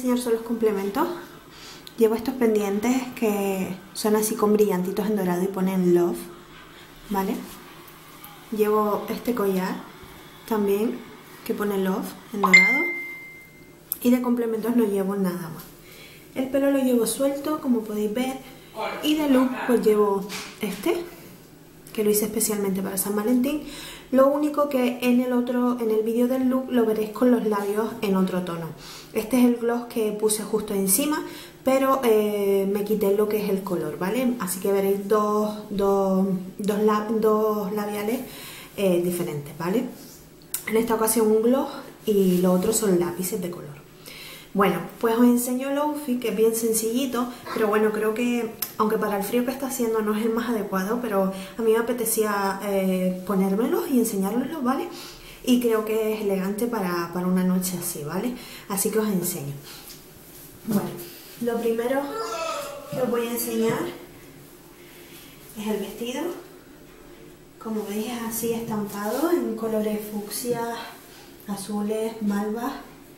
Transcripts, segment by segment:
enseñar son los complementos. Llevo estos pendientes que son así con brillantitos en dorado y ponen love, ¿vale? Llevo este collar también que pone love en dorado. Y de complementos no llevo nada más. El pelo lo llevo suelto, como podéis ver. Y de look pues llevo este, que lo hice especialmente para San Valentín. Lo único que en el vídeo del look lo veréis con los labios en otro tono. Este es el gloss que puse justo encima, pero me quité lo que es el color, ¿vale? Así que veréis dos labiales diferentes, ¿vale? En esta ocasión un gloss y lo otro son lápices de color. Bueno, pues os enseño el outfit, que es bien sencillito, pero bueno, creo que, aunque para el frío que está haciendo no es el más adecuado, pero a mí me apetecía ponérmelos y enseñároslos, ¿vale? Y creo que es elegante para una noche así, ¿vale? Así que os enseño. Bueno, lo primero que os voy a enseñar es el vestido. Como veis es así estampado en colores fucsia, azules, malvas.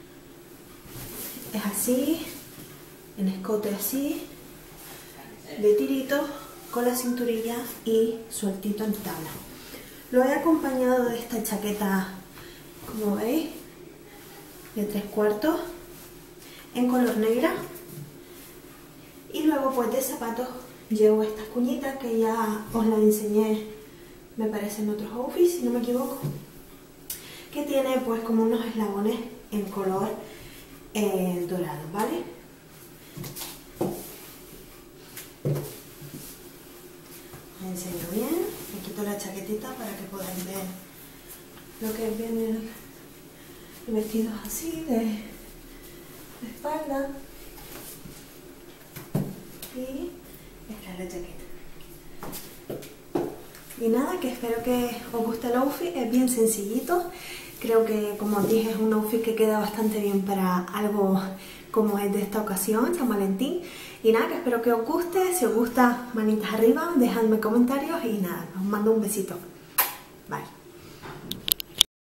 Es así, en escote así, de tirito, con la cinturilla y sueltito en tabla. Lo he acompañado de esta chaqueta, como veis, de 3/4, en color negra. Y luego pues de zapatos llevo estas cuñitas que ya os las enseñé, me parece en otros outfits, si no me equivoco. Que tiene pues como unos eslabones en color dorado, ¿vale? Os enseño bien, me quito la chaquetita para que podáis ver lo que es bien el vestido así de espalda. Y esta es la chaqueta. Y nada, que espero que os guste el outfit, es bien sencillito. Creo que, como os dije, es un outfit que queda bastante bien para algo como es de esta ocasión, San Valentín. Y nada, que espero que os guste. Si os gusta, manitas arriba, dejadme comentarios y nada, os mando un besito.